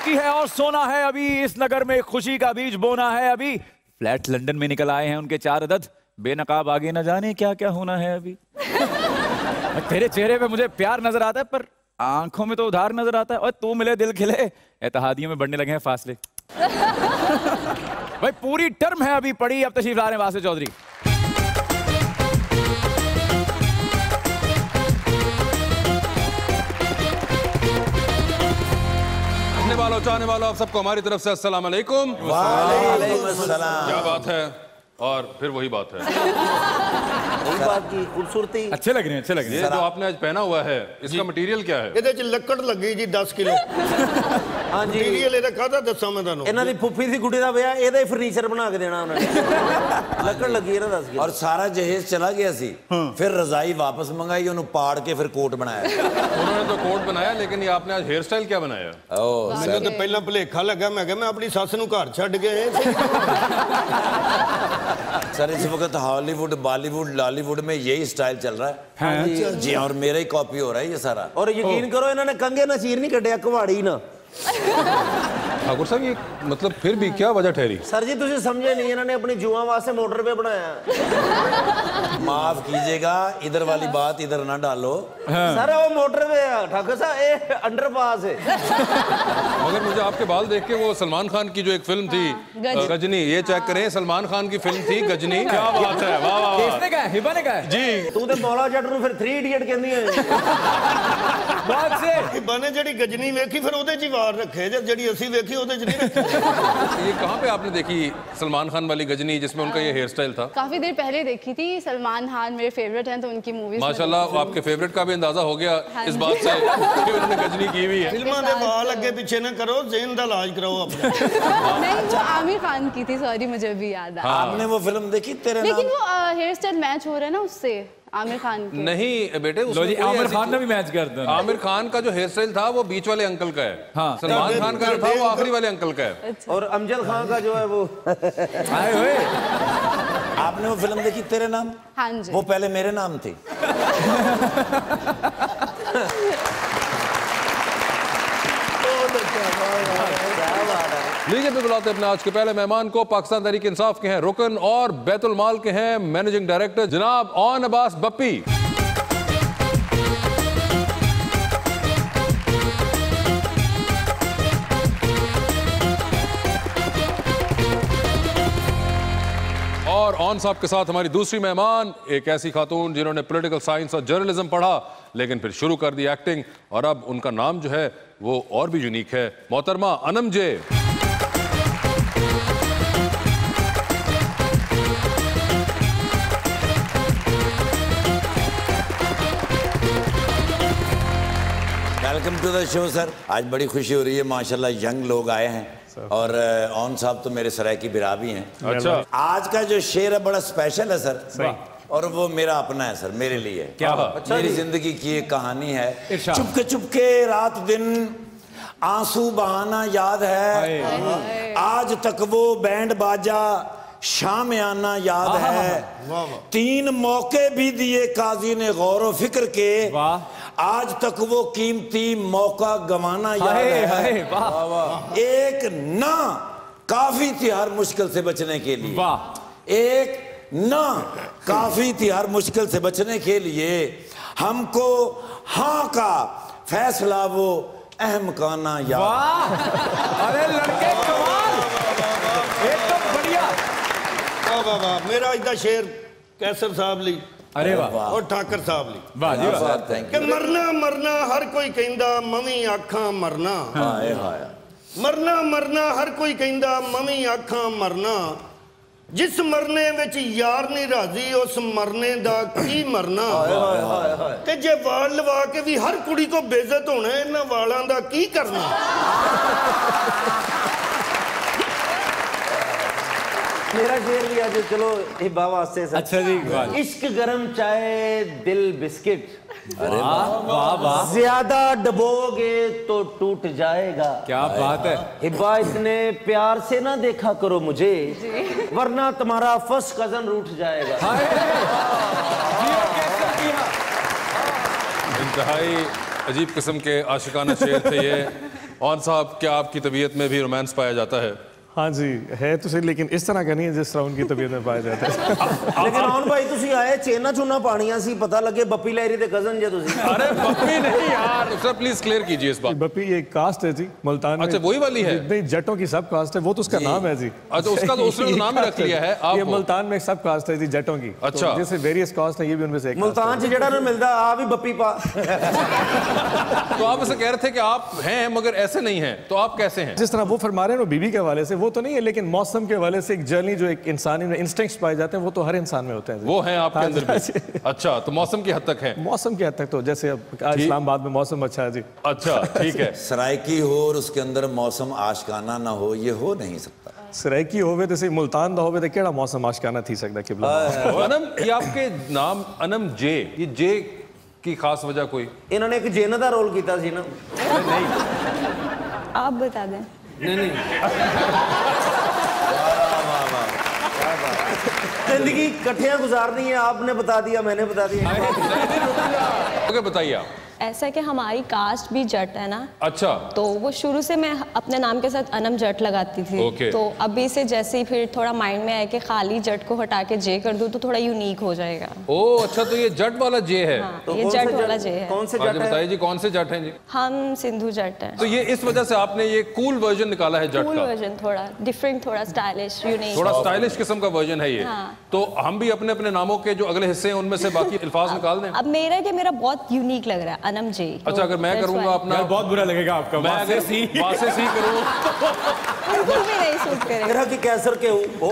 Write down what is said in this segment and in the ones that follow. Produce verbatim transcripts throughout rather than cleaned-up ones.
की है और सोना है अभी, इस नगर में खुशी का बीज बोना है अभी। फ्लैट लंदन में निकल आए हैं उनके चार अदद, बेनकाब आगे न जाने क्या क्या होना है अभी। तेरे चेहरे पे मुझे प्यार नजर आता है पर आंखों में तो उधार नजर आता है। और तू मिले दिल खिले, एतहादियों में बढ़ने लगे हैं फासले। भाई पूरी टर्म है अभी पड़ी, अब तशरीफ ला रहे हैं वासिफ चौधरी। देखने वालों, चाहने वालों, आप सबको हमारी तरफ से अस्सलाम वालेकुम। वालेकुम अस्सलाम। क्या बात है, और फिर वही बात है, वही बात की खूबसूरती। अच्छे लग रहे हैं, अच्छे लग रहे हैं। ये जो आपने आज पहना हुआ है, इसका मटेरियल क्या है? ਇਹਦੇ ਚ ਲੱਕੜ ਲੱਗੀ ਜੀ दस किलो। हाँ जी, ਮਟੀਰੀਅਲ ਇਹਦਾ ਕਾਹਦਾ ਦੱਸਾਂ ਮੈਂ ਤੁਹਾਨੂੰ। ਇਹਨਾਂ ਦੀ ਫੁੱਫੀ ਦੀ ਗੁੱਡੀ ਦਾ ਵਿਆਹ, ਇਹਦਾ ਹੀ ਫਰਨੀਚਰ ਬਣਾ ਕੇ ਦੇਣਾ ਉਹਨਾਂ ਨੇ। ਲੱਕੜ ਲੱਗੀ ਇਹਨਾਂ दस किलो। और सारा जहेज चला गया सी, फिर रजाई वापस मंगाई, उन्होंने पाड़ के फिर कोट बनाया। उन्होंने तो कोट बनाया, लेकिन ये आपने आज हेयर स्टाइल क्या बनाया? ਮੈਨੂੰ ਤਾਂ ਪਹਿਲਾਂ ਭੁਲੇਖਾ ਲੱਗਾ, मैं मैं अपनी सੱਸ ਨੂੰ घर ਛੱਡ गए। सर इस वक्त हॉलीवुड, बॉलीवुड, लॉलीवुड में यही स्टाइल चल रहा है। हाँ जी, जी, और मेरा ही कॉपी हो रहा है ये सारा। और यकीन करो इन्होंने कंगे ना चीर नहीं कटिया, कुहाड़ी ना। ठाकुर साहब, ये मतलब फिर भी क्या वजह ठहरी? सर जी तुझे समझे नहीं, इन्होंने अपनी जुआ वास्ते मोटर पे बनाया। माफ कीजिएगा, इधर वाली बात इधर ना डालो। हाँ। सर वो मोटर पे है ठाकुर साहब, ये अंडरपास है। मगर मुझे आपके बाल देख के वो सलमान खान की जो एक फिल्म थी, हाँ, गजनी, ये चेक करें, सलमान खान की फिल्म थी गजनी। क्या बात है, वाह वाह। किसने कहा? हिबा ने कहा जी। तू तो मौला जट नु फिर थ्री इडियट कहनी है। बात से हिबा ने ਜਿਹੜੀ गजनी ਵੇਖੀ ਫਿਰ ਉਹਦੇ ਚ ਹੀ ਵਾਰ ਰੱਖੇ, ਜਿਹੜੀ ਅਸੀਂ ਵੇਖੀ ਉਹਦੇ ਚ नहीं रखे। ये कहाँ पे आपने देखी सलमान खान वाली गजनी, जिसमें उनका ये हेयर स्टाइल था? काफी देर पहले देखी थी। सलमान खान मेरे फेवरेट हैं, तो उनकी मूवीज माशाल्लाह आपके फेवरेट का भी अंदाजा हो गया इस बात से कि उन्होंने गजनी की हुई है। फिल्मां दे वाल अगे पीछे ना करो, ज़हन दा इलाज कराओ अपना। नहीं, वो आमिर खान की थी, सॉरी मुझे भी याद आ। आपने वो फिल्म देखी तेरे नाम? लेकिन वो हेयर स्टाइल मैच हो रहा है ना उससे, आमिर खान के। नहीं बेटे, लो जी, आमिर खान ने भी मैच कर दिया। आमिर खान का जो हेयर स्टाइल था वो बीच वाले अंकल का है। हाँ। सलमान खान का जो था वो आखिरी वाले अंकल का है। अच्छा। और अमजद खान का जो है वो आए हुए। आपने वो फिल्म देखी तेरे नाम? हाँ जी। वो पहले मेरे नाम थी। लीजिए, बुलाते अपने आज के पहले मेहमान को। पाकिस्तान तहरीक इंसाफ के हैं रुकन और बैतुल माल के हैं मैनेजिंग डायरेक्टर, जनाब ऑन अब्बास बप्पी। और ऑन साहब के साथ हमारी दूसरी मेहमान, एक ऐसी खातून जिन्होंने पॉलिटिकल साइंस और जर्नलिज्म पढ़ा, लेकिन फिर शुरू कर दी एक्टिंग, और अब उनका नाम जो है वो और भी यूनिक है, मोहतरमा अनम जे। Welcome to the show sir. आज बड़ी खुशी हो रही है, माशाल्लाह यंग लोग आए हैं, और ऑन साहब तो मेरे सराय की बिरा भी हैं। अच्छा। आज का जो शेर है बड़ा स्पेशल है सर, और वो मेरा अपना है सर, मेरे लिए। क्या अच्छा, मेरी जिंदगी की एक कहानी है। चुपके चुपके रात दिन आंसू बहाना याद है, आज तक वो बैंड बाजा शाम आना याद है, तीन मौके भी दिए काजी ने गौर फिक्र के, आज तक वो कीमती मौका गंवाना याद है, एक ना काफी थी हर मुश्किल से बचने के लिए, एक ना काफी थी हर मुश्किल से बचने के लिए, हमको हाँ का फैसला वो अहम काना याद। अरे लड़के कमाल, एकदम बढ़िया। वाह वाह वाह, मेरा इदा शेर कैसर साहब ली, अरे वाह, और ठाकर साहब ली। वाह जी वाह। कि मरना मरना हर कोई कहंदा, मवी आखां मरना, मरना मरना हर कोई कहंदा, मवी आखां मरना, जिस मरने विच यार नहीं राजी उस मरने दा की मरना, ते जे वाल लवा के भी हर कुड़ी को बेइज्जत होना, इन्हां वालां दा की करना। मेरा शेर भी आज चलो हिबा वास्ते सर। अच्छा जी, इश्क गरम चाय दिल बिस्किट, अरे वाह वाह वाह, ज्यादा डबोगे तो टूट जाएगा। क्या बात है। हिबा इतने प्यार से ना देखा करो मुझे, वरना तुम्हारा फर्स्ट कजन रूठ जाएगा। इंतहाई अजीब किस्म के आशिकाना शेर थे ये। ऑन साहब, क्या आपकी तबीयत में भी रोमांस पाया जाता है? हाँ जी है तो सही, लेकिन इस तरह का नहीं है जिस तरह उनकी तबीयत में पाया जाता है। लेकिन आउन भाई तुसी आए चेना चुना पानिया सी, पता लगे बप्पी लहरी दे कजन जे तुसी। अरे बप्पी नहीं यार, सर प्लीज क्लियर कीजिए इस बात। बप्पी ये कास्ट है जी मुल्तान में। अच्छा वही वाली है? नहीं, जटों की सब कास्ट है, वो तो उसका नाम है जी। अच्छा उसका तो उसने नाम ही रख लिया है। ये मुल्तान में सब कास्ट है जी जटों की। अच्छा जैसे वेरियस कास्ट है, ये भी उनमें से एक। मुल्तान से जड़ा ना मिलता आ भी बप्पी पा। तो आप ऐसे कह रहे थे कि आप हैं मगर ऐसे नहीं हैं, तो आप कैसे हैं? जिस तरह वो फरमा रहे हैं वो बीबी के हवाले से, वो तो नहीं है, लेकिन मौसम के हवाले से एक जर्नी जो एक इंसानी में इंस्टिंक्ट्स पाए जाते हैं वो तो हर इंसान में होते हैं। वो हैं आपके अंदर भी? अच्छा तो मौसम की हद तक है? मौसम की हद तक तो जैसे अब इस्लामाबाद में मौसम अच्छा है जी। अच्छा ठीक है। सराइकी हो और उसके अंदर मौसम आशिकाना ना हो, ये हो नहीं सकता। सराइकी होवे तो सही, मुल्तान दा होवे तो केड़ा मौसम आशिकाना थी सकता किबला। अनम, ये आपके नाम अनम जे, ये जे की खास वजह कोई? इन्होंने एक जेन का रोल किया सी ना। आप बता दें। नहीं नहीं जिंदगी कट्ठियां गुजारनी है, आपने बता दिया मैंने बता दिया। ओके बताइए आप। ऐसा कि हमारी कास्ट भी जट है ना। अच्छा। तो वो शुरू से मैं अपने नाम के साथ अनम जट लगाती थी। okay. तो अभी से जैसे ही फिर थोड़ा माइंड में आया कि खाली जट को हटा के जे कर दूं तो थोड़ा यूनिक हो जाएगा। ओह अच्छा, तो ये जट वाला जे है। हाँ, तो ये जट वाला जे है। कौन से जट है? बताइए जी कौन से जट हैं जी? हम सिंधु जट हैं। तो ये इस वजह से आपने ये कूल वर्जन निकाला है जट कूल का? वर्जन, थोड़ा डिफरेंट, थोड़ा स्टाइलिश, यूनिक, थोड़ा स्टाइलिश किस्म का वर्जन है ये। हाँ। तो हम भी अपने अपने नामों के जो अगले हिस्से हैं उनमें से बाकी अल्फाज निकाल दें। अब मेरा क्या, मेरा बहुत यूनिक लग रहा है अनम जे। अच्छा अगर मैं करूंगा अपना, बहुत बुरा लगेगा आपका। मैं अगर सी वासे सी करूं बिल्कुल भी नहीं सूट करेगा। मेरा कि कैसर के हो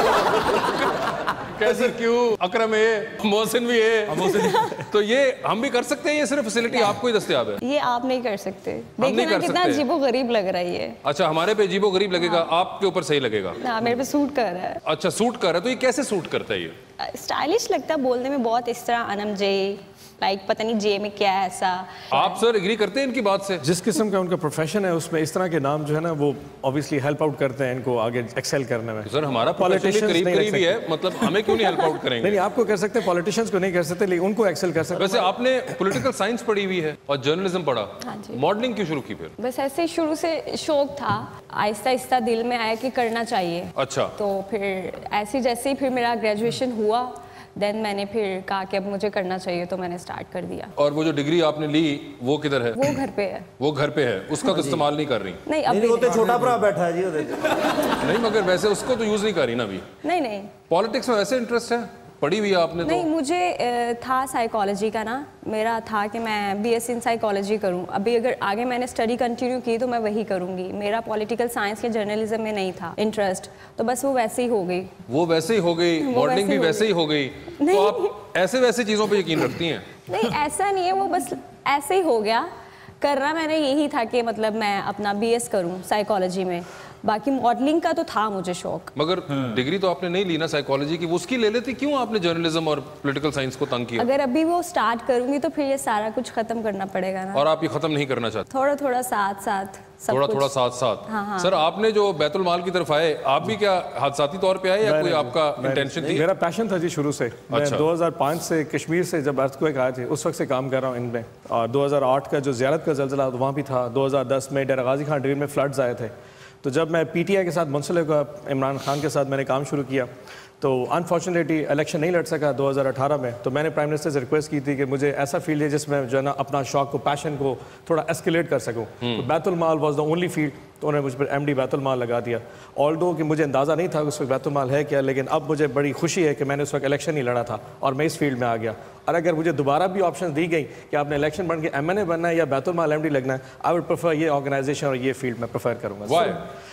कैसे क्यों, अकरम है, मोहसिन भी है। तो ये हम भी कर सकते हैं, ये सिर्फ फैसिलिटी आपको ही दस्तयाब है? ये आप नहीं कर सकते। नहीं देखिए ना कर कितना सकते। अजीबो गरीब लग रहा है ये। अच्छा हमारे पे अजीबो गरीब लगेगा, आपके ऊपर सही लगेगा? हाँ मेरे पे सूट कर रहा है। अच्छा सूट कर रहा है, तो ये कैसे सूट करता है? ये स्टाइलिश लगता है बोलने में, बहुत इस तरह अनम जे, लाइक पता नहीं जे में क्या है ऐसा। आप सर एग्री करते हैं इनकी बात से? जिस किस्म का उनका प्रोफेशन है उसमें इस तरह के नाम जो है ना वो ऑब्वियसली हेल्प आउट करते हैं इनको आगे एक्सेल करने में। सर हमारा पॉलिटिशियन करीब करीब ही है, मतलब हमें क्यों नहीं हेल्प आउट करेंगे? नहीं आपको कर सकते हैं, पॉलिटिशियंस को नहीं कर सकते, लेकिन उनको एक्सेल कर सकते। वैसे आपने पॉलिटिकल साइंस पढ़ी हुई है और जर्नलिज्म पढ़ा, मॉडलिंग क्यों शुरू की फिर? बस ऐसे ही शुरू से शौक था, आहिस्ता आहिस्ता दिल में आया कि करना चाहिए। अच्छा। तो फिर ऐसे जैसे ही फिर मेरा ग्रेजुएशन हुआ, देन मैंने फिर कहा कि अब मुझे करना चाहिए, तो मैंने स्टार्ट कर दिया। और वो जो डिग्री आपने ली वो किधर है? वो घर पे है। वो घर पे है, उसका तो इस्तेमाल नहीं कर रही? नहीं अभी वो तो छोटा भरा बैठा है जी। नहीं मगर वैसे उसको तो यूज नहीं कर रही ना अभी? नहीं नहीं। पॉलिटिक्स में वैसे इंटरेस्ट है, पढ़ी हुई है आपने? नहीं तो मुझे था साइकोलॉजी का ना, मेरा था कि मैं बीएससी इन साइकोलॉजी करूं। अभी अगर आगे मैंने स्टडी कंटिन्यू की तो मैं वही करूंगी। मेरा पॉलिटिकल साइंस या जर्नलिज्म में नहीं था इंटरेस्ट, तो बस वो वैसे ही हो गई। वो वैसे ही हो गई, मॉडलिंग भी वैसे ही हो गई। तो आप ऐसे वैसे चीजों पे यकीन रखती हैं? नहीं ऐसा नहीं है, वो बस ऐसे ही हो गया। करना मैंने यही था कि मतलब मैं अपना बीएस करूं साइकोलॉजी में, बाकी मॉडलिंग का तो था मुझे शौक। मगर डिग्री तो आपने नहीं ली ना साइकोलॉजी की, वो उसकी ले लेती, क्यों आपने जर्नलिज्म और पॉलिटिकल साइंस को तंग किया? अगर अभी वो स्टार्ट करूंगी तो फिर ये सारा कुछ खत्म करना पड़ेगा ना। और आप ये खत्म नहीं करना चाहते? थोड़ा थोड़ा साथ साथ सब थोड़ा कुछ। थोड़ा साथ साथ। हाँ, हाँ। सर आपने जो बैतुल माल की तरफ आए, आप भी क्या हादसाती तौर पे आए या कोई आपका इंटेंशन थी? मेरा पैशन था जी शुरू से। मैं अच्छा। दो हज़ार पाँच से कश्मीर से जब अर्थक्वेक आए थे उस वक्त से काम कर रहा हूँ इनमें, और दो हज़ार आठ का जो ज़ियारत का ज़लज़ला वहाँ भी था। दो हज़ार दस में डेरा गाजी खान ड्रील में फ्लड्स आए थे, तो जब मैं पीटीआई के साथ मुंसलिक हुआ, इमरान खान के साथ मैंने काम शुरू किया, तो अनफॉर्चुनेटली इलेक्शन नहीं लड़ सका दो हज़ार अठारह में। तो मैंने प्राइम मिनिस्टर से रिक्वेस्ट की थी कि मुझे ऐसा फील्ड है जिसमें जो है ना अपना शौक को, पैशन को थोड़ा एस्केलेट कर सकूं। तो Baitul Maal was the only field, तो उन्होंने मुझ पर एमडी बैतुल माल लगा दिया। ऑल्दो कि मुझे अंदाज़ा नहीं था उस वक्त बैतुल माल है क्या, लेकिन अब मुझे बड़ी खुशी है कि मैंने उस वक्त इलेक्शन नहीं लड़ा था और मैं इस फील्ड में आ गया। और अगर मुझे दोबारा भी ऑप्शन दी गई कि आपने इलेक्शन बन के एम एन ए बनना है या बैतुल माल एम डी लगना है, आई वुड प्रेफर ये ऑर्गेनाइजेशन और ये फील्ड मैं प्रेफर करूँगा।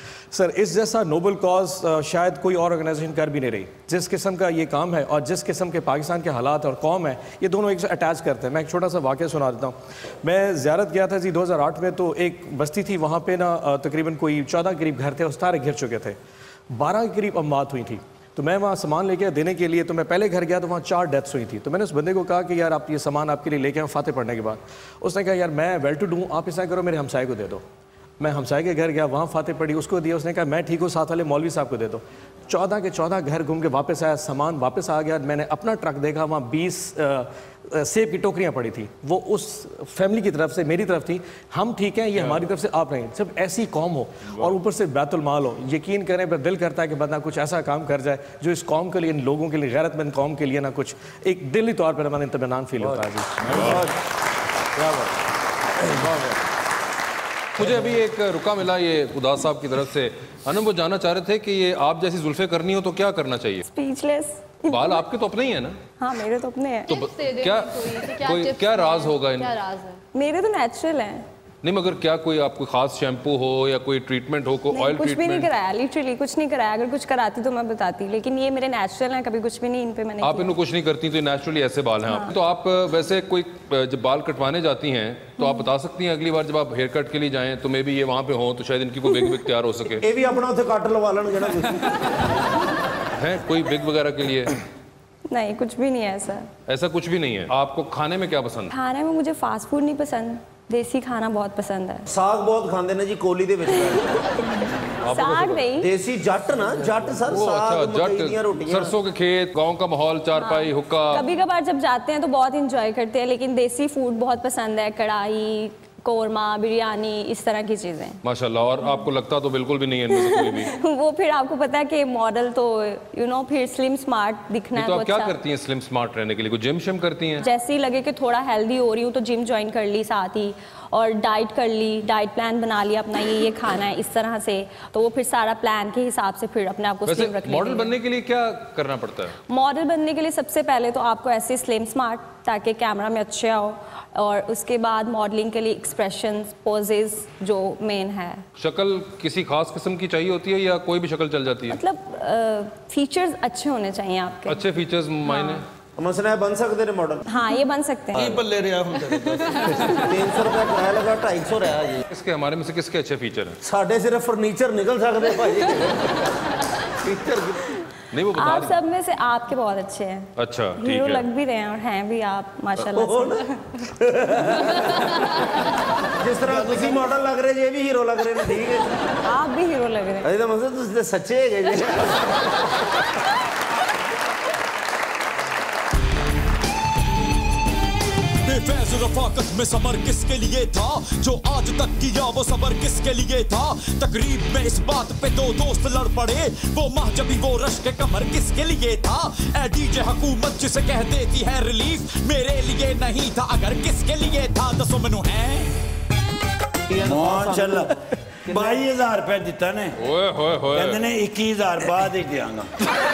सर इस जैसा नोबल कॉज शायद कोई और ऑर्गेनाइजेशन कर भी नहीं रही। जिस किस्म का ये काम है और जिस किस्म के पाकिस्तान के हालात और कौम है, ये दोनों एक से अटैच करते हैं। मैं एक छोटा सा वाक़या सुना देता हूँ। मैं ज़ियारत गया था जी दो हज़ार आठ में, तो एक बस्ती थी वहाँ पे ना तकरीबन कोई चौदह करीब घर थे और सारे घिर चुके थे, बारह के करीब अमवात हुई थी। तो मैं वहाँ सामान लेके देने के लिए, तो मैं पहले घर गया तो वहाँ चार डेथ्स हुई थी। तो मैंने उस बंदे को कहा कि यार आप ये सामान आपके लिए लेके आऊँ फाते पढ़ने के बाद। उसने कहा यार मैं वेल टू डू, आप ऐसा करो मेरे हमसाए को दे दो। मैं हमसाये के घर गया, वहाँ फातिह पड़ी, उसको दिया, उसने कहा मैं ठीक हूँ, साथ वाले मौलवी साहब को दे दो। चौदह के चौदह घर घूम के वापस आया, सामान वापस आ गया। मैंने अपना ट्रक देखा, वहाँ बीस सेब की टोकरियाँ पड़ी थी, वो उस फैमिली की तरफ से मेरी तरफ थी। हम ठीक हैं, ये हमारी तरफ से आप रहें। सब ऐसी कौम हो और ऊपर से बैतुल माल हो, यकीन करें पर दिल करता है कि बंदा कुछ ऐसा काम कर जाए जो इस कौम के लिए, इन लोगों के लिए, गैरतमंद कौम के लिए ना कुछ एक दिली तौर पर हमारा इत्मीनान फील होता है। मुझे अभी एक रुका मिला ये उदास साहब की तरफ से। अनम, वो जानना चाह रहे थे कि ये आप जैसी जुल्फे करनी हो तो क्या करना चाहिए? स्पीचलेस। बाल आपके तो अपने ही है ना? हाँ, मेरे तो अपने हैं। तो क्या कोई, कोई क्या राज होगा इन? मेरे तो नेचुरल हैं। नहीं, मगर क्या कोई आपको खास शैम्पू हो या कोई ट्रीटमेंट हो, कोई ऑयल कुछ ट्रीटमेंट? भी नहीं कराया, लिटरली कुछ नहीं कराया। अगर कुछ कराती तो मैं बताती, लेकिन ये मेरे नेचुरल हैं, कभी कुछ भी नहीं इन पे मैंने। आप इनको कुछ नहीं करती तो नेचुरली ऐसे बाल हैं आप। तो आप वैसे कोई जब बाल कटवाने जाती हैं तो आप बता सकती हैं अगली बार जब आप हेयर कट के लिए जाएं तो मे बी ये वहाँ पे हो तो शायद इनकी कोई बिग बिग तैयार हो सके। ये भी अपना उसे काट लगा लेंगे ना है कोई बिग वगैरह के लिए? नहीं, कुछ भी नहीं है ऐसा। ऐसा कुछ भी नहीं है। आपको खाने में क्या पसंद? खाने में मुझे फास्ट फूड नहीं पसंद, देसी खाना बहुत पसंद है। साग बहुत खाते हैं जी कोली दे विच। साग नहीं, देसी जट ना, जट सर साग, मकई रोटियां, सरसों के खेत, गांव का माहौल, चारपाई, हुक्का। कभी कभार जब जाते हैं तो बहुत इंजॉय करते हैं, लेकिन देसी फूड बहुत पसंद है, कढ़ाई, कोरमा, बिरयानी, इस तरह की चीजें। माशाल्लाह। और आपको लगता तो बिल्कुल भी नहीं है इनमें से कोई भी। वो फिर आपको पता है कि मॉडल तो यू नो फिर स्लिम स्मार्ट दिखना है। तो तो आप क्या अच्छा करती हैं स्लिम स्मार्ट रहने के लिए? कोई जिम शिम करती हैं? जैसे ही लगे कि थोड़ा हेल्दी हो रही हूँ तो जिम ज्वाइन कर ली साथ ही, और डाइट कर ली, डाइट प्लान बना लिया अपना, ये ये खाना है इस तरह से, तो वो फिर सारा प्लान के हिसाब से फिर अपने आप को स्लिम रखने। मॉडल बनने के लिए क्या करना पड़ता है? मॉडल बनने के लिए सबसे पहले तो आपको ऐसे स्लिम स्मार्ट, ताकि कैमरा में अच्छे आओ, और उसके बाद मॉडलिंग के लिए एक्सप्रेशंस, पोजेस जो मेन है। शक्ल किसी खास किस्म की चाहिए होती है या कोई भी शक्ल चल जाती है? मतलब फीचर्स अच्छे होने चाहिए आपके। अच्छे फीचर्स मायने? मसला है बन सकते हैं मॉडल। हाँ, ये बन सकते हैं। ये बल्ले रहा हूं तीन सौ रुपया किराया लगा, ढाई सौ रहा जी। इसके हमारे में से किसके अच्छे फीचर हैं? साढ़े सिर्फ फर्नीचर निकल सकते हैं भाई। फीचर नहीं, वो बता आप सब में से आपके बहुत अच्छे हैं। अच्छा, ठीक हीरो है। लग भी रहे हैं और हैं भी आप माशाल्लाह से। जिस तरह तुसी मॉडल लग रहे, ये भी हीरो लग रहे हैं। ठीक है, आप भी हीरो लग रहे हैं। अरे तो मतलब तुसी सच्चे है जी। बेफैज़ रफ़ाकत में समर किसके लिए था, जो आज तक किया वो सबर किसके लिए था। तकरीब में इस बात पे दो दोस्त लड़ पड़े, वो महजबी वो रश के कमर किसके लिए था। ए डीजे हुकूमत जिसे कह देती है रिलीफ, मेरे लिए नहीं था अगर किसके लिए था। दसो मैनू है माशाल्लाह बाई हजार रुपया दिता ने। ओए होए होए, कहते ने इक्की हजार बाद ही दियांगा।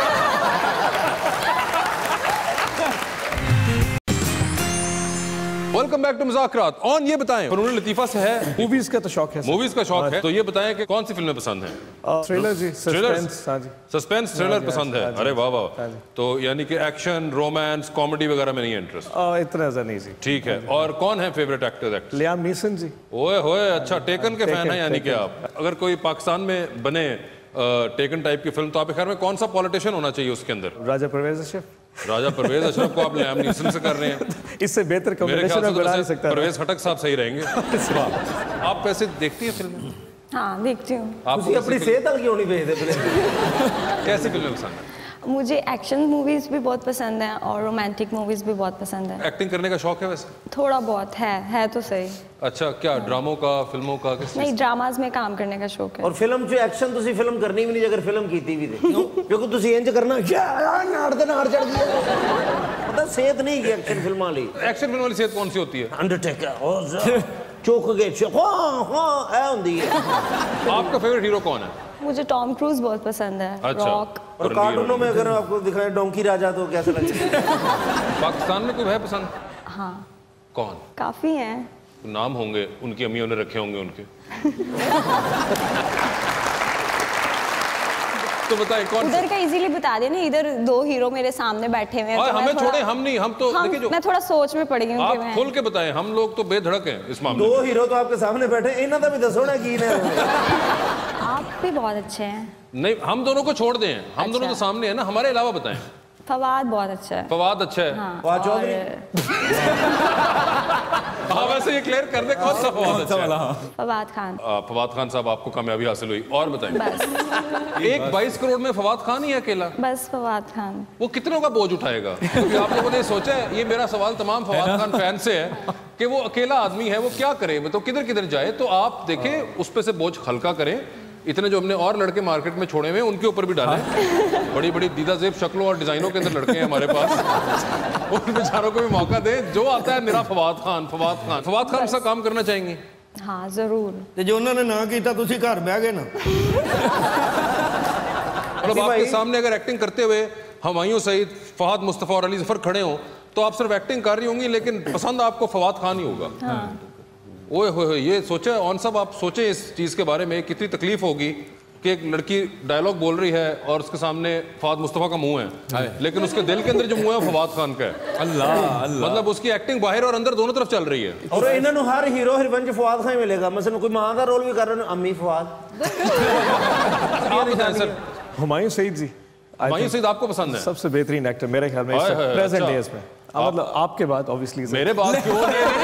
Welcome back to Mazaq Raat. On ये बताएं, फनून लतीफ़ा से है, मूवीज का तो शौक है। मूवीज का शौक है, तो ये बताएं कि कौन सी फिल्में पसंद हैं? थ्रिलर जी, सस्पेंस। हाँ जी, सस्पेंस थ्रिलर पसंद है। अरे वाह वाह। तो यानी कि एक्शन, रोमांस, कॉमेडी वगैरह में नहीं है इंटरेस्ट? इतना ज्यादा नहीं जी। ठीक है। और कौन है favourite actor? Actor Liam Neeson जी। ओए होए, अच्छा, टेकन के फैन है यानी कि आप। अगर कोई पाकिस्तान में बने टेकन टाइप की फिल्म तो आपके ख्याल में कौन सा पॉलिटिशियन होना चाहिए उसके अंदर? राजा परवेज अशरफ। राजा परवेज अशरफ को आप लियाम नीसन से कर रहे हैं? इससे बेहतर कॉम्बिनेशन में बना नहीं सकता। परवेज खटक साहब सही रहेंगे। आप वैसे देखती हैं फिल्में? हाँ, देखती हूँ। आप अपनी सेहत क्यों नहीं भेजते? कैसी फिल्में पसंद है? मुझे एक्शन मूवीज भी बहुत पसंद है और रोमांटिक मूवीज भी बहुत पसंद है। एक्टिंग करने का शौक है वैसे? थोड़ा बहुत है है तो सही। अच्छा, क्या ड्रामों का, फिल्मों का? किस नहीं, ड्रामाज में काम करने का शौक है। और फिल्म जो एक्शन तुसी फिल्म करनी भी नहीं अगर फिल्म कीती भी थे, क्योंकि तुसी इंज करना नाड़ दे नाड़ चढ़ गया, पता सेहत नहीं की एक्शन फिल्म वाली। एक्शन फिल्म वाली सेहत कौन सी होती है? अंडरटेकर चौक गए, हाँ हाँ ऐ होंदी है। आपका फेवरेट हीरो कौन है? मुझे टॉम क्रूज बहुत पसंद है। अच्छा। रॉक। और कार्टूनों में अगर आपको दिखाए डोंकी राजा तो कैसा लगेगा? पाकिस्तान में कोई है पसंद? हाँ। कौन? काफी हैं। नाम होंगे, उनकी अम्मियों ने रखे होंगे उनके। तो बताएं कौन? उधर का इजीली बता देना, इधर दो हीरो मेरे सामने बैठे हुए हैं। और तो हमें थोड़ा... छोड़े, हम नहीं, हम तो हम, देखिए जो मैं थोड़ा सोच में पड़ गई हूं। आप खुल के बताएं, हम लोग तो बेधड़क हैं इस मामले में। दो हीरो तो आपके सामने बैठे, इन्हां दा भी दसो ना की ने। आप भी बहुत अच्छे हैं। नहीं, हम दोनों को छोड़ दें, हम दोनों तो सामने है ना, हमारे अलावा बताएं। फवाद बहुत अच्छा है। फवाद अच्छा है। हाँ, फवाद चौधरी। हाँ वैसे ये क्लियर कर दे कौन सा फवाद अच्छा है? फवाद खान। आ, फवाद खान साहब आपको कामयाबी हासिल हुई। और बताएं एक बाईस करोड़ में फवाद खान ही है अकेला? बस फवाद खान। वो कितनों का बोझ उठाएगा? क्योंकि आप लोगों ने सोचा है, ये मेरा सवाल तमाम फवाद खान फैन से है कि वो अकेला आदमी है, वो क्या करे, तो किधर किधर जाए। तो आप देखें उस पे से बोझ हल्का करें। इतने जो हमने और लड़के मार्केट में छोड़े हुए हैं उनके ऊपर भी डालें। बड़ी बड़ी दीदा जेब शक्लों और डिजाइनों के अंदर लड़के हैं हमारे पास, उन बेचारों को भी मौका दें। जो आता है मेरा फवाद खान फवाद खान फवाद खान सा काम करना चाहेंगे? हाँ जरूर। ਤੇ जो उन्होंने ना किया तुसी घर बह गए ना। मतलब आपके सामने अगर एक्टिंग करते हुए हुमायूं सईद, फहद मुस्तफ़ा और अली ज़फ़र खड़े हों तो आप सिर्फ एक्टिंग कर रही होंगी, लेकिन पसंद आपको फवाद खान ही होगा। हाँ। ओए होए, ये सोचा ऑन साहब, आप सोचें इस चीज़ के बारे में, कितनी तकलीफ होगी कि एक लड़की डायलॉग बोल रही है और उसके सामने फवाद मुस्तफ़ा का मुंह है, लेकिन उसके दिल के अंदर जो मुंह है फवाद खान का है। अल्लाह अल्लाह। मतलब उसकी एक्टिंग बाहर और अंदर दोनों तरफ चल रही है। और इन्होंने हर हीरो हीरोइन च फवाद खान मिलेगा। मसलन कोई मां का रोल भी कर रहे हैं, अम्मी फवाद। आप बताएं सर। हुमायूं सईद जी। हुमायूं सईद आपको पसंद है? सबसे बेहतरीन एक्टर मेरे ख्याल में प्रेजेंट डेज में। मतलब आपके बाद ऑब्वियसली मेरे बाद क्यों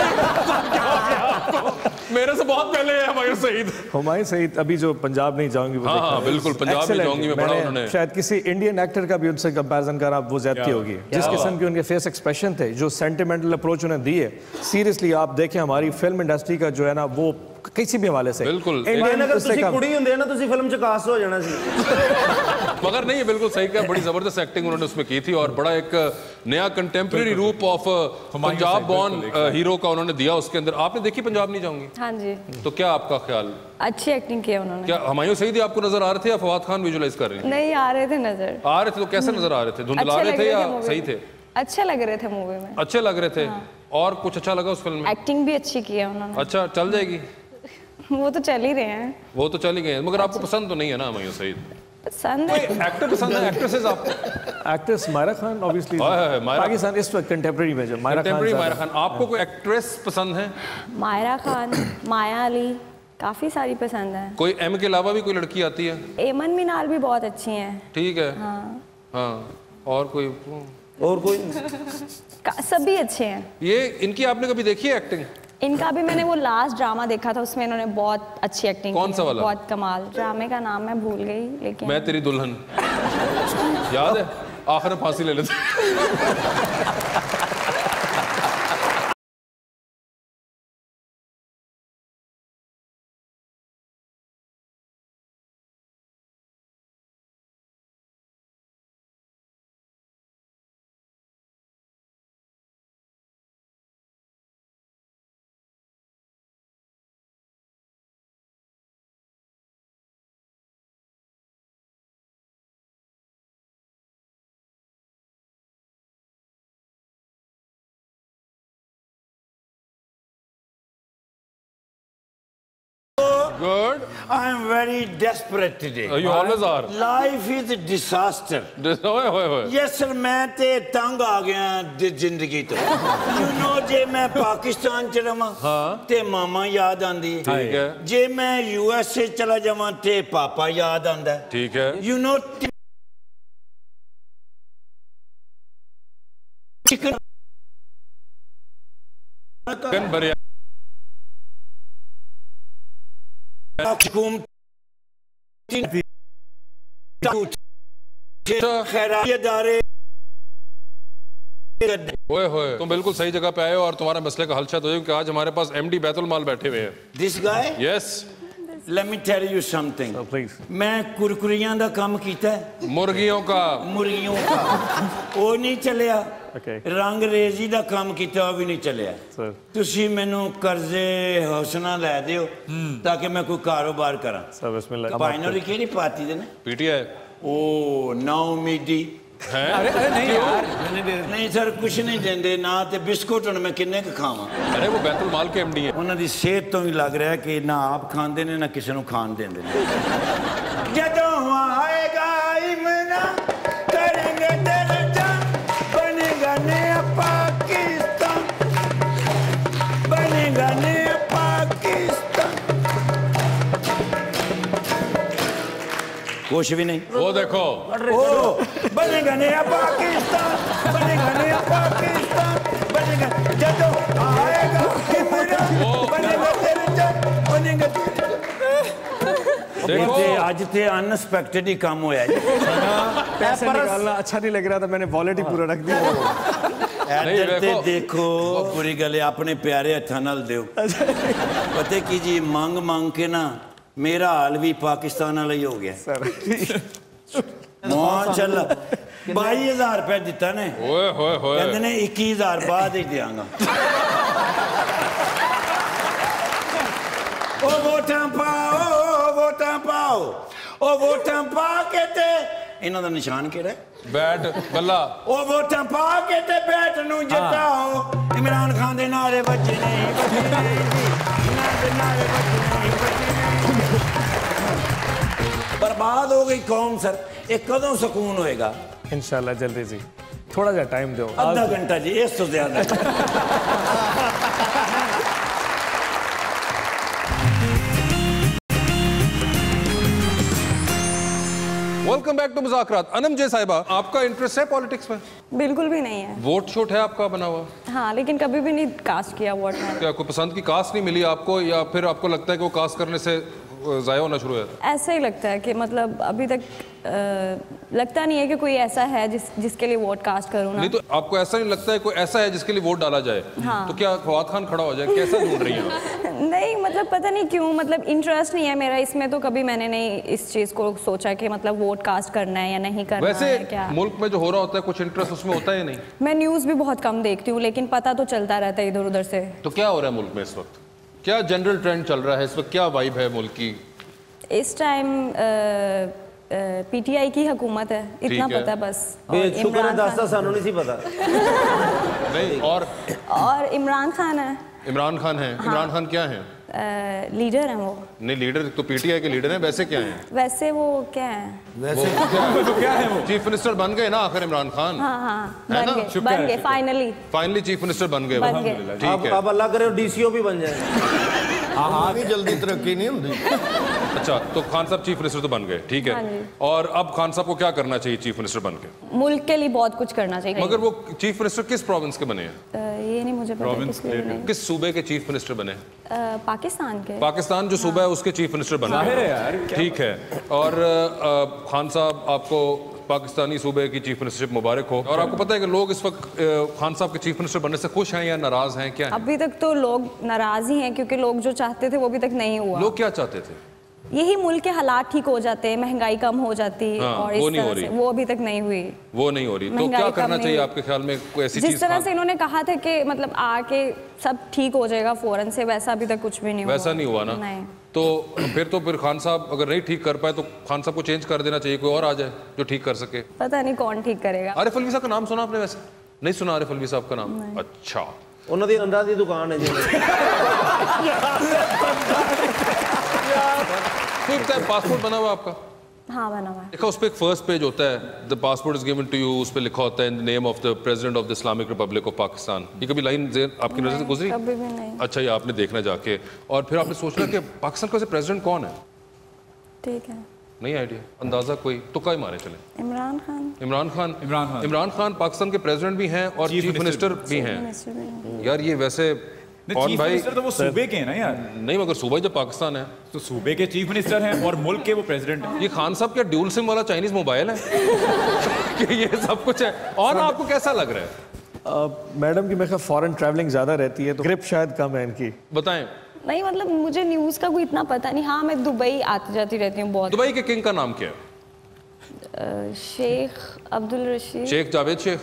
मेरे से बहुत पहले है हुमायूं सईद। हुमायूं सईद अभी जो पंजाब नहीं जाऊंगी वो हाँ, हाँ, बिल्कुल पंजाब नहीं जाऊंगी मैं पढ़ा उन्होंने। शायद किसी इंडियन एक्टर का भी उनसे कंपैरिजन करा वो ज्यादती होगी। जिस किस्म के उनके फेस एक्सप्रेशन थे, जो सेंटिमेंटल अप्रोच उन्हें दी है, सीरियसली आप देखें हमारी फिल्म इंडस्ट्री का जो है ना वो किसी भी हवाले से बिल्कुल इंडियन अगर तुसी कुड़ी हुंदे ना तुसी फिल्म च कास्ट हो जाना सी। मगर नहीं, ये बिल्कुल सही कहा। बड़ी जबरदस्त एक्टिंग उन्होंने उसमें की थी और बड़ा एक नया कंटेम्प्रेरी रूप ऑफ पंजाब बॉर्न हीरो का उन्होंने दिया उसके अंदर। आपने देखी पंजाब नहीं जाऊंगी? हाँ जी। तो क्या आपका ख्याल? अच्छी एक्टिंग की उन्होंने। क्या हुमायूं सईद ही आपको नजर आ रहे थे या फवाद खान विजुलाइज कर रही? नहीं आ रहे थे नजर। आ रहे थे तो कैसे नजर आ रहे थे? धुंधला रहे थे या सही थे? अच्छे लग रहे थे मूवी में। अच्छे लग रहे थे। और कुछ अच्छा लगा उस फिल्म में? एक्टिंग भी अच्छी की है उन्होंने। अच्छा, चल जाएगी? वो तो चल ही रहे हैं। वो तो चल ही गए, मगर आपको पसंद तो नहीं है ना हुमायूं सईद? पसंद है। एक्टर पसंद है? एक्ट्रेसेस आपको? एक्ट्रेस मायरा खान ऑब्वियसली पाकिस्तान इस वक्त कंटेम्प्रेरी में जो मायरा खान। मायरा खान। आपको कोई एक्ट्रेस पसंद है? मायरा खान, माया अली, काफी सारी पसंद है। कोई एम के अलावा भी कोई लड़की आती है? एमन मीनाल भी बहुत अच्छी हैं। ठीक है। हाँ। हाँ। और कोई? और कोई? सभी अच्छे हैं। ये इनकी आपने कभी देखी है एक्टिंग? इनका भी मैंने वो लास्ट ड्रामा देखा था, उसमें इन्होंने बहुत अच्छी एक्टिंग की। कौन सा वाला? बहुत कमाल। ड्रामे का नाम मैं भूल गई लेकिन। मैं तेरी दुल्हन। याद है? आखिर में फांसी ले लेते। Good. I am very desperate today. Uh, you always are. Life is a disaster. होए होए होए. Yes sir, मैं ते तंग आ गया जिंदगी तो. You know जे मैं पाकिस्तान च रवां, हाँ. ते मामा याद आंदी. ठीक है. जे मैं यूएसए चला जावां ते पापा याद आंदा. ठीक है. You know chicken chicken biryani ओए होए, तुम बिल्कुल सही जगह पे आए हो और तुम्हारा मसले का हल शायद हो जाए कि आज हमारे पास एमडी बैतुल माल बैठे हुए हैं। This guy? Yes. Let me tell you something. So please. मैं कुरकुरियां दा काम कीता है। मुर्गियों का। मुर्गियों का। वो नहीं चलिया। Okay. रंग रेजी दा काम कीता वो भी नहीं चलिया। Sir. तुसी मैनू कर्जे हौसला लै दियो ताकि मैं कोई कारोबार करा। Sir, बिस्मिल्लाह। बाइनरी केड़ी पार्टी दे ने? पीटीआई। ओ ना उम्मीदी। हैं? अरे अरे नहीं यार, नहीं सर कुछ नहीं देंदे ना ते बिस्कुट हुण मैं किन्ने क खावां। अरे वो बैतुल माल के एमडी है। उन्हां दी सेहत तो ही लग रहा है कि ना आप खांदे ने ना किसी नूं खान देंदे ने। जदों आएगा इमना करेंगे तेरे जान बनेगा नया पाकिस्तान बनेगा नया पाकिस्तान। कुछ भी नहीं। वो देखो ओ बनेगा नया पाकिस्तान, बनेगा नया पाकिस्तान, बनेगा जदों आएगा इमरान, बनेगा तेरे जब बनेगा। देखो आज थे अनएक्सपेक्टेड ही काम हुआ है। पैसे निकालना अच्छा नहीं लग रहा था, मैंने वॉलेट ही पूरा रख दिया। देखो देखो पूरी गले अपने प्यारे हथा नाल दो। पता की जी मांग मांग के ना मेरा हाल भी पाकिस्तान वाला ही हो गया। माशाल्लाह बाई हजार रुपया दिता ने, कहते ने इक्की हजार बाद ही देंगा। ओ वोटां पाओ, वोटां पाओ, ओ वोटां पा के ते इन्हां दा निशान केड़ा है? बैट बल्ला। ओ वोटां पा के ते बैट नूं जिताओ। इमरान खान दे नारे बजे नहीं, बजे नहीं, नारे बजे नहीं, बजे नहीं। बर्बाद हो गई कौम सर। ये कदों सुकून होएगा? इंशाल्लाह जल्दी जी, थोड़ा सा टाइम दो। आधा घंटा जी, इस तो ज्यादा। वेलकम बैक टू मज़ाक़ रात। अनम जे साहिबा, आपका इंटरेस्ट है पॉलिटिक्स में? बिल्कुल भी नहीं है। वोट शोट है आपका बना हुआ? हाँ, लेकिन कभी भी नहीं कास्ट किया वोट में। क्या कोई पसंद की कास्ट नहीं मिली आपको, या फिर आपको लगता है कि वो कास्ट करने से ज़ाया होना शुरू है? ऐसा ही लगता है कि मतलब अभी तक आ, लगता नहीं है कि कोई ऐसा है जिस जिसके लिए वोट कास्ट करूँ ना। नहीं तो आपको ऐसा नहीं लगता है कोई ऐसा है जिसके लिए वोट डाला जाए? हाँ। तो क्या फवाद खान खड़ा हो जाए? कैसा ढूंढ रही हैं? नहीं मतलब पता नहीं क्यों, मतलब इंटरेस्ट नहीं है मेरा इसमें, तो कभी मैंने नहीं इस चीज़ को सोचा कि मतलब वोट कास्ट करना है या नहीं करना वैसे है। क्या मुल्क में जो हो रहा होता है कुछ इंटरेस्ट उसमें होता है? नहीं, मैं न्यूज़ भी बहुत कम देखती हूँ, लेकिन पता तो चलता रहता है इधर उधर से। तो क्या हो रहा है मुल्क में इस वक्त? क्या जनरल ट्रेंड चल रहा है इस वक्त? क्या वाइब है मुल्क की इस टाइम? पीटीआई की हुकूमत है, इतना पता है बस। शुक्र है दास्ता सानू नहीं सी पता। नहीं और और इमरान खान है। इमरान खान है। इमरान खान क्या है? लीडर हैं वो। नहीं लीडर तो पीटीआई के लीडर हैं, वैसे क्या हैं? वैसे वो क्या है? वैसे वो क्या है? वो चीफ मिनिस्टर बन गए ना आखिर इमरान खान। हाँ हाँ बन गए, बन गए फाइनली। फाइनली चीफ मिनिस्टर बन गए। ठीक है, अब अल्लाह करे डीसीओ भी बन जाए। हाँ हाँ जल्दी तरक्की नहीं होती। अच्छा तो खान साहब चीफ मिनिस्टर तो बन गए, ठीक है। हाँ और अब खान साहब को क्या करना चाहिए चीफ मिनिस्टर बन के? मुल्क के लिए बहुत कुछ करना चाहिए। मगर वो चीफ मिनिस्टर किस प्रोविंस के बने हैं? ये नहीं मुझे पता किस, किस सूबे के चीफ मिनिस्टर बने? पाकिस्तान के। पाकिस्तान जो सूबा है उसके चीफ मिनिस्टर बने, ठीक है। और खान साहब आपको पाकिस्तानी सूबे की चीफ मिनिस्टरशिप मुबारक हो। और आपको पता है कि लोग इस वक्त खान साहब के चीफ मिनिस्टर बनने से खुश हैं या नाराज हैं? क्या है? अभी तक तो लोग नाराज ही हैं, क्योंकि लोग जो चाहते थे वो अभी तक नहीं हुआ। लोग क्या चाहते थे? यही मुल्क के हालात ठीक हो जाते, महंगाई कम हो जाती। हाँ, और इस तरह से वो अभी तक नहीं हुई। वो नहीं हो रही तो क्या करना चाहिए आपके ख्याल में? कोई ऐसी जिस तरह से इन्होंने कहा था कि मतलब आके सब ठीक हो जाएगा फौरन से, वैसा अभी तक कुछ भी नहीं हुआ। वैसा नहीं हुआ ना? नहीं। तो फिर तो फिर खान साहब अगर नहीं ठीक कर पाए तो खान साहब को चेंज कर देना चाहिए, कोई और आ जाए जो ठीक कर सके। पता नहीं कौन ठीक करेगा। आरिफ अलवी साहब का नाम सुना आपने? वैसे नहीं सुना आरिफ अलवी साहब का नाम? अच्छा, उन्होंने अंडा दी दुकान है जी। पासपोर्ट बना हुआ आपका? हाँ बना हुआ है। देखो उस पर एक फर्स्ट पेज होता है, the passport is given to you, उस पर लिखा होता है in the name of the president of the Islamic republic of Pakistan. ये कभी लाइन आपकी नजर से गुजरी? कभी भी नहीं। अच्छा, ये आपने देखना जाके, और फिर आपने सोचना कि पाकिस्तान का प्रेसिडेंट कौन है? ठीक है, नहीं आइडिया, अंदाजा कोई तो कई मारे चले? इमरान खान। इमरान खान इमरान खान इमरान खान पाकिस्तान के प्रेसिडेंट भी हैं और चीफ मिनिस्टर भी हैं। यार ये वैसे चीफ मिनिस्टर तो वो सूबे के हैं ना यार? नहीं मगर सूबा जब पाकिस्तान है तो सूबे के चीफ मिनिस्टर हैं और मुल्क के वो प्रेसिडेंट हैं। ये खान साहब क्या ड्यूल सिम वाला चाइनीज मोबाइल है कि ये सब कुछ है? और आपको कैसा लग रहा है? मैडम की मेरे ख्याल फॉरेन ट्रैवलिंग ज्यादा रहती है तो ग्रिप शायद कम है इनकी। बताएं। नहीं मतलब मुझे न्यूज का कोई इतना पता नहीं। हाँ मैं दुबई आती जाती रहती हूँ बहुत। दुबई के किंग का नाम क्या है? शेख अब्दुल रशीद। शेख जावेद शेख।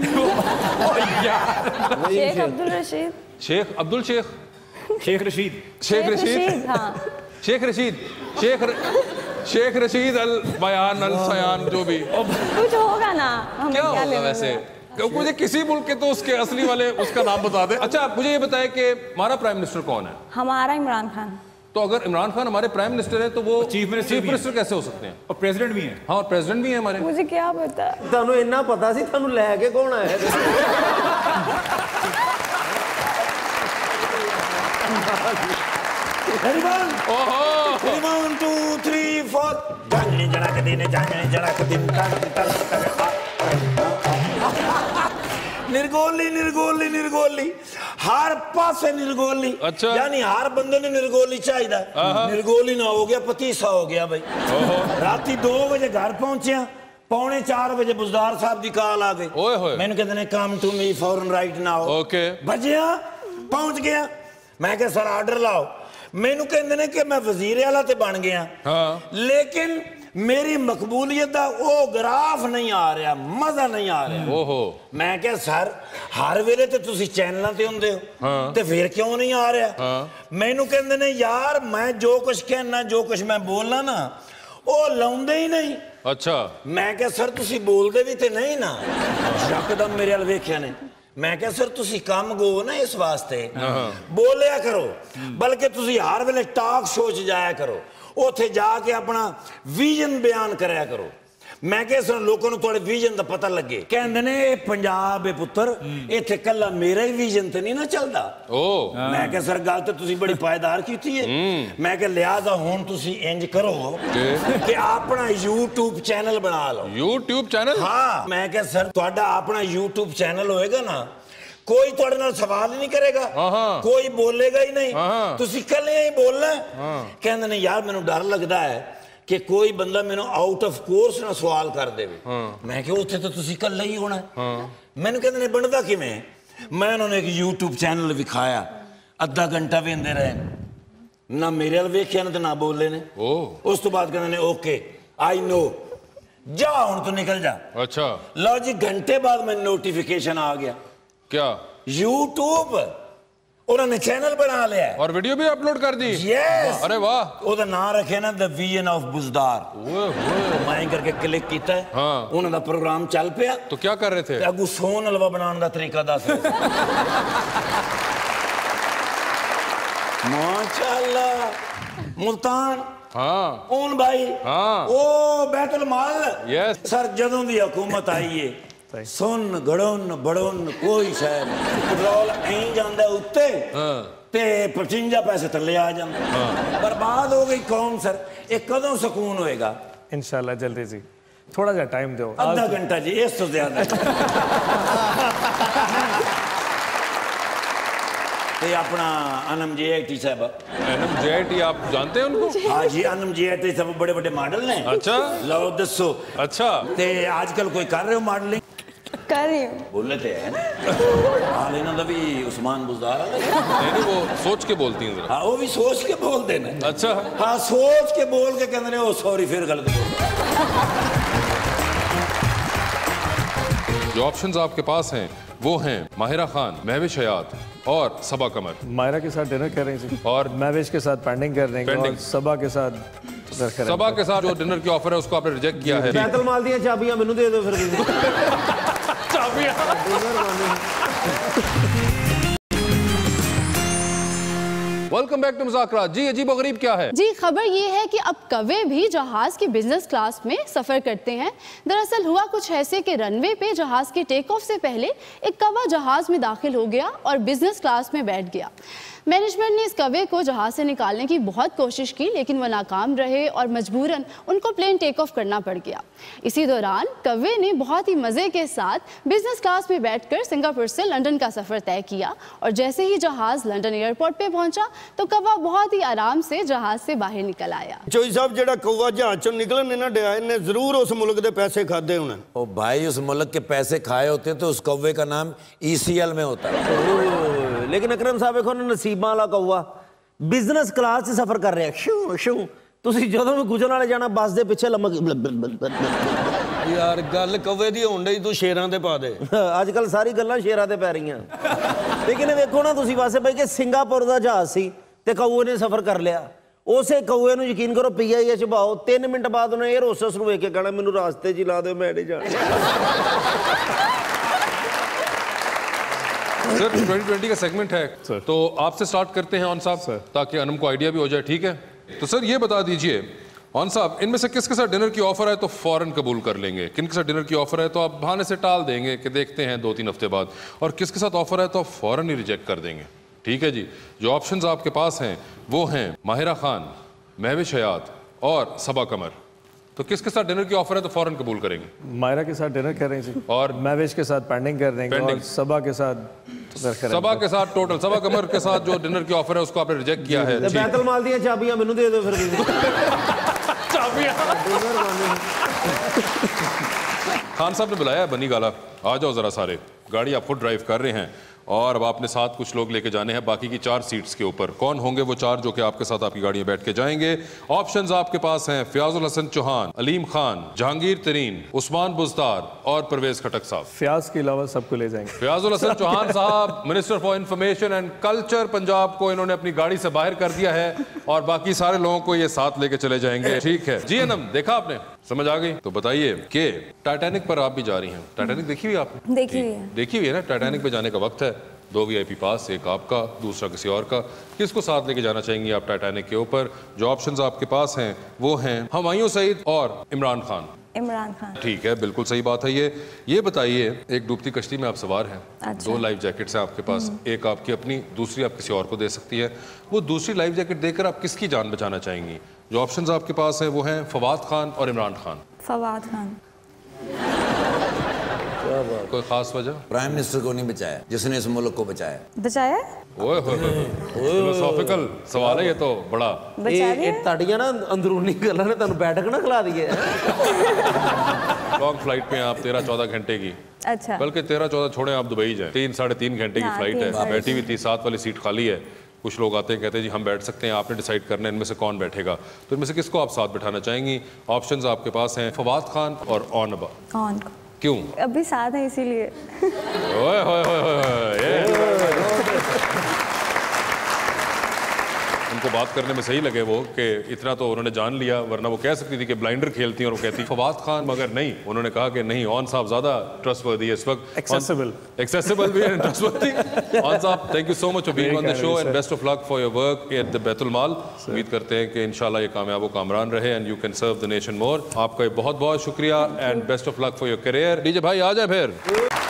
शेख अब्दुल रशीद। शेख अब्दुल शेख शेख रशीद शेख रशीद हाँ शेख रशीद शेख र... शेख रशीद अल बयान अल सयान जो भी कुछ होगा ना। क्या होगा वैसे? मुझे किसी मुल्क के तो उसके असली वाले उसका नाम बता दे। अच्छा मुझे ये बताए कि हमारा प्राइम मिनिस्टर कौन है? हमारा इमरान खान। तो अगर इमरान खान हमारे प्राइम मिनिस्टर है तो वो चीफ मिनिस्टर चीफ मिनिस्टर कैसे हो सकते हैं? और प्रेसिडेंट भी हैं। हाँ और प्रेसिडेंट भी हैं हमारे। मुझे क्या पता? ਤੁਹਾਨੂੰ ਇੰਨਾ ਪਤਾ ਸੀ, ਤੁਹਾਨੂੰ ਲੈ ਕੇ ਕੌਣ ਆਇਆ? वन टू थ्री फोर जाने जड़क दिन जाने जड़क दिन निर्गोली निर्गोली निर्गोली हर पासे निर्गोली। अच्छा यानी हर बंदे ने निर्गोली चाहिए। निर्गोली ना हो गया पतीसा हो गया भाई। राती दो बजे घर पहुंचे पौने चार बजे बुजदार साहब की कॉल आ गई। मैंने कहते ने कम टू मी फॉरन राइट नाउ। ओके बजिया पहुंच गया। मैं क्या सर ऑर्डर लाओ। मैनू कहते ने कि मैं वजीर आला ते बन गया। हाँ। लेकिन मेरी मकबूलियत का वो ग्राफ नहीं आ रहा, मजा नहीं आ रहा। ओहो। मैं क्या सर हर वेले ते तुसी चैनलों ते हुंदे हो। हाँ। ते फिर क्यों नहीं आ रहा। हाँ। मैनू कहते ने यार मैं जो कुछ कहना जो कुछ मैं बोलना ना वो लाउंदे ही नहीं। अच्छा। मैं क्या सर तुसी बोलदे भी ते नहीं ना। यकदम मेरे अल वेख्या ने। मैं क्या सर तुसी काम गो ना इस वास्ते बोलिया करो बल्कि तुसी हर वेले टॉक शो च जाया करो उथे जाके अपना विजन बयान कराया करो। मैं क्या सर लोगों को थोड़े विजन का पता लगे। कहते ने पंजाब है पुत्र इथे कला मेरा ही विजन तो नहीं ना चलता। ओ मैं क्या सर गल तो तुसी बड़ी पायदार की थी है। मैं क्या लिहाजा हुन तुसी इंज करो कि अपना यूट्यूब चैनल बना लो। YouTube channel? हाँ। मैं क्या सर तुहाडा अपना यूट्यूब चैनल होएगा ना कोई तुहाडे नाल सवाल ही नहीं करेगा कोई बोलेगा ही नहीं तुसी कल्ले ही बोलना। कहंदे ने यार मैनू डर लगदा है कि कोई बंदा मैनू आउट ऑफ कोर्स ना सवाल कर देवे। मैं क्या उत्थे तो तुसी कल्ले ही होना है। मैनू कहंदे ने बनदा किवें। मैं उन्होंने एक यूट्यूब चैनल विखाया अद्धा घंटा वेंदे रहे ना मेरे अल वेख्या ना ते ना बोले ने। उस तो बाद कहंदे ने ओके आई नो जा हुण तू निकल जा। अच्छा लो जी घंटे बाद मैं नोटिफिकेशन आ गया। क्या? यूट्यूब उन्होंने चैनल बना लिया और वीडियो भी अपलोड कर दी। यस। अरे वाह। ओदा नाम रखे ना द विजन ऑफ बुजदार। मैं करके क्लिक किया है। हाँ। उन्होंने प्रोग्राम चल पिया। तो क्या कर रहे थे? अगू सोन हलवा बनाने का तरीका दस रहे। माशाअल्लाह मुल्तान। हाँ। ओन भाई। हाँ। ओ बैतुल माल। यस सर जदों दी हुकूमत आई है सुन गड़न बड़न कोई शायद पेट्रोल ऐं जांदा उत्ते ते पचवंजा पैसे थल्ले आ जांदे। बर्बाद हो गई कौम सर। एक कदों सुकून होएगा? इंशाल्लाह जल्दी जी थोड़ा सा टाइम दो। आधा घंटा जी इस तो ज्यादा। ते अपना अनम जे आई टी साहब। अनम जे आई टी आप जानते हैं उनको? हाँ जी अनम जे आई टी साहब बड़े बड़े मॉडल ने। अच्छा लो दसो। अच्छा ते आजकल कोई कर रहे हो मॉडलिंग? कर रही हूँ। बोले थे हाल इन्हों दा भी उस्मान बुजदार है। नहीं वो सोच के बोलती हैं। हाँ वो भी सोच के बोलते हैं। अच्छा हाँ सोच के बोल के कहते हैं ओ सॉरी फिर गलत बोल। जो ऑप्शंस आपके पास हैं वो हैं माहिरा खान, महविश हयात और सबा कमर। माहिरा के साथ डिनर कर रही थी और महविश के साथ पेंडिंग कर रही है और सबा के साथ सबा के साथ जो डिनर की ऑफर है उसको आपने रिजेक्ट किया है। बैतुल माल दी चाबियां मेनू दे दो फिर। वेलकम बैक टू मज़ाक़ रात। जी अजीब और गरीब क्या है? जी खबर ये है कि अब कौवे भी जहाज की बिजनेस क्लास में सफर करते हैं। दरअसल हुआ कुछ ऐसे कि रनवे पे जहाज के टेक ऑफ से पहले एक कौवा जहाज में दाखिल हो गया और बिजनेस क्लास में बैठ गया। मैनेजमेंट ने इस कौवे को जहाज से निकालने की बहुत कोशिश की लेकिन वो नाकाम रहे और मजबूरन उनको प्लेन टेक ऑफ करना पड़ गया। इसी दौरान कौवे ने बहुत ही मज़े के साथ बिजनेस क्लास में बैठकर सिंगापुर से लंदन का सफ़र तय किया और जैसे ही जहाज़ लंदन एयरपोर्ट पे पहुंचा तो कौवा बहुत ही आराम से जहाज से बाहर निकल आया। चोई साहब जेड़ा कौवा जहाज चों निकलन नहीं ना दिया इन्हें जरूर उस मुल्क के पैसे खादे होने। ओ भाई उस मुल्क के पैसे खाए होते तो उस कौवे का नाम ई सी एल में होता। लेकिन अकरम साहब देखो नसीबा वाला कौवा बिजनेस क्लास से सफर कर रहा है। शू शू तुसी जदों भी गुजरन वाले जाना बस दे पिछे लमक यार गल कौवे दी होण डई तू शेरां ते पा दे। अजकल सारी गल्लां शेरां ते पै रहीआं। लेकिन देखो ना तुसी वासे भाई कि सिंगापुर दा जहाज सी ते कौवे ने सफर कर लिया। उसे कौवे नूं यकीन करो पी आई एच भाओ तीन मिनट बाद उन्हें एयर होस्टेस नूं वेख के कहना मैनूं रास्ते च ला दो मैं नहीं जाना। सर ट्वेंटी ट्वेंटी का सेगमेंट है तो आपसे स्टार्ट करते हैं ऑन साहब ताकि अनम को आइडिया भी हो जाए। ठीक है तो सर ये बता दीजिए ऑन साहब इनमें से किसके साथ डिनर की ऑफर है तो फौरन कबूल कर लेंगे, किन के साथ डिनर की ऑफर है तो आप बहाने से टाल देंगे कि देखते हैं दो तीन हफ्ते बाद, और किसके साथ ऑफर है तो आप फौरन ही रिजेक्ट कर देंगे? ठीक है जी, जो ऑप्शंस आपके पास हैं वो हैं माहिरा खान, महविश हयात और सबा कमर। तो किसके साथ डिनर की ऑफर है तो फौरन कबूल करेंगे? मायरा के साथ डिनर कर रहे हैं और महविश के साथ पेंडिंग कर रहे हैं और सबा के साथ सबा के साथ टोटल सबा कमर के साथ जो डिनर की ऑफर है उसको आपने रिजेक्ट किया है। बैतुल माल दी चाबियां मैनू दे दो फिर। खान साहब ने बुलाया बनी गाला, आ जाओ जरा सारे। गाड़ी आप खुद ड्राइव कर रहे हैं और अब आपने साथ कुछ लोग लेके जाने हैं बाकी की चार सीट्स के ऊपर। कौन होंगे वो चार जो कि आपके साथ आपकी गाड़ी में बैठ के जाएंगे? ऑप्शंस आपके पास हैं फयाजुल हसन चौहान, अलीम खान, जहांगीर तरीन, उस्मान बुज़दार और परवेज खटक साहब। फयाज के अलावा सबको ले जाएंगे। फयाजुल हसन चौहान साहब minister for information and culture Punjab को इन्होंने अपनी गाड़ी से बाहर कर दिया है और बाकी सारे लोगों को ये साथ लेके चले जाएंगे। ठीक है जी अनम, देखा आपने, समझ आ गई? तो बताइए कि टाइटैनिक पर आप भी जा रही हैं। टाइटैनिक देखी हुई आपने? देखी हुई है। देखी हुई है ना। टाइटैनिक पे जाने का वक्त है। दो वीआईपी पास, एक आपका दूसरा किसी और का। किसको साथ लेके जाना चाहेंगी आप टाइटैनिक के ऊपर? जो ऑप्शंस आपके पास हैं वो हैं हुमायूं सईद और इमरान खान। इमरान खान। ठीक है, बिल्कुल सही बात है। ये ये बताइए, एक डूबती कश्ती में आप सवार हैं। अच्छा। दो लाइफ जैकेट्स हैं आपके पास, एक आपकी अपनी, दूसरी आप किसी और को दे सकती है। वो दूसरी लाइफ जैकेट देकर आप किसकी जान बचाना चाहेंगी? जो ऑप्शंस आपके पास हैं वो हैं फवाद खान और इमरान खान। फवाद खान। कोई खास वजह? प्राइम मिनिस्टर को नहीं बचाया जिसने इस मुल्क को बचाया। बचाया? ओए होए होए, फिलोसॉफिकल सवाल है ये तो बड़ा। ये ताड़ियां ना अंदरूनी गल्लां ने तुहानू बैठक ना खिला दी है। लॉन्ग फ्लाइट पे आप तेरह चौदह घंटे की। अच्छा। बल्कि तेरह चौदह छोड़े, आप दुबई जाए, तीन साढ़े तीन घंटे की फ्लाइट है। बैठी हुई थी, साथ वाली सीट खाली है। कुछ लोग आते हैं कहते हैं जी हम बैठ सकते हैं, आपने डिसाइड करना है इनमें से कौन बैठेगा। तो इनमें से किसको आप साथ बैठाना चाहेंगी? ऑप्शंस आपके पास हैं फवाद खान और ऑन अब्बा। ऑन। क्यों? अभी साथ है इसीलिए। ओए होए होए होए, उनको बात करने में सही लगे वो कि इतना तो उन्होंने जान लिया, वरना वो कह सकती थी कि ब्लाइंडर खेलती हैं और वो कहती फवाद खान, मगर नहीं, उन्होंने कहा कि नहीं, ऑन साहब ज्यादा ट्रस्टवर्दी है इस वक्त। एक्सेसिबल एक्सेसिबल भी है, ट्रस्टवर्दी। ऑन साहब thank you so much for being on the show and best of luck for your work at the Baitul Maal. उम्मीद करते हैं कि इंशाल्लाह ये कामयाब व कामरान रहे and you can serve the nation more. आपका बहुत बहुत शुक्रिया and best of luck for your career. DJ भाई आ जाए फिर।